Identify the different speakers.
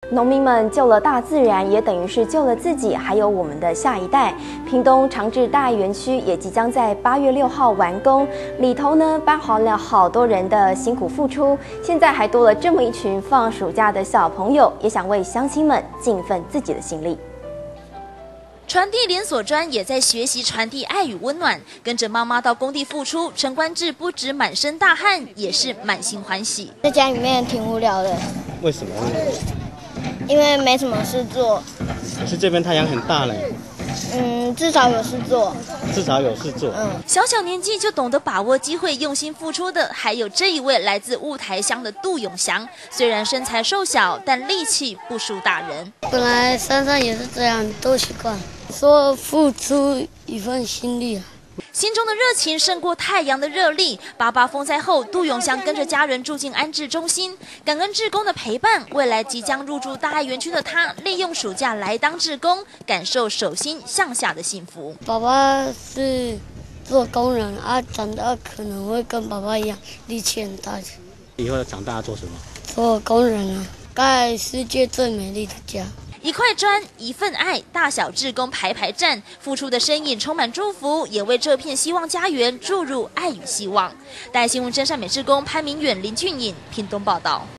Speaker 1: 农民们救了大自然，也等于是救了自己，还有我们的下一代。屏东长治大爱园区也即将在8月6号完工，里头呢包含了好多人的辛苦付出，现在还多了这么一群放暑假的小朋友，也想为乡亲们尽一份自己的心力。
Speaker 2: 传递连锁专也在学习传递爱与温暖，跟着妈妈到工地付出。陈冠志不止满身大汗，也是满心欢喜。
Speaker 3: 在家里面挺无聊的，
Speaker 4: 为什么？
Speaker 3: 因为没什么事做。
Speaker 4: 可是这边太阳很大嘞。
Speaker 3: 至少有事做。
Speaker 4: 至少有事做。
Speaker 2: 小小年纪就懂得把握机会、用心付出的，还有这一位来自雾台乡的杜永祥。虽然身材瘦小，但力气不输大人。
Speaker 5: 本来山上也是这样，都习惯。说付出一份心力啊。
Speaker 2: 心中的热情胜过太阳的热力。88风灾后，杜永祥跟着家人住进安置中心，感恩志工的陪伴。未来即将入住大爱园区的他，利用暑假来当志工，感受手心向下的幸福。
Speaker 5: 爸爸是做工人啊，长大可能会跟爸爸一样，力气很大。
Speaker 4: 以后长大做什么？
Speaker 5: 做工人啊，盖世界最美丽的家。
Speaker 2: 一块砖，一份爱，大小志工排站，付出的身影充满祝福，也为这片希望家园注入爱与希望。大爱新闻真善美志工潘明远、林俊颖，屏东报道。